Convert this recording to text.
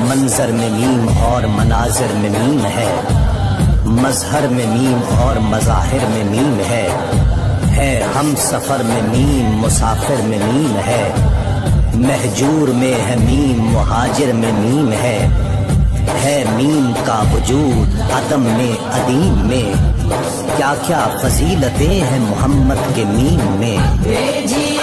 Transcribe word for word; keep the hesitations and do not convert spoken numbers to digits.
मंजर में मीम और मनाजिर में मीम है, मजहर में मीम और मज़ाहिर में मीम है, है हम सफर में मीम मुसाफिर में मीम है, महजूर में है मीम मुहाजिर में मीम है, है मीम का वजूद अदम में अदीम में, क्या क्या फजीलतें हैं मोहम्मद के मीम में।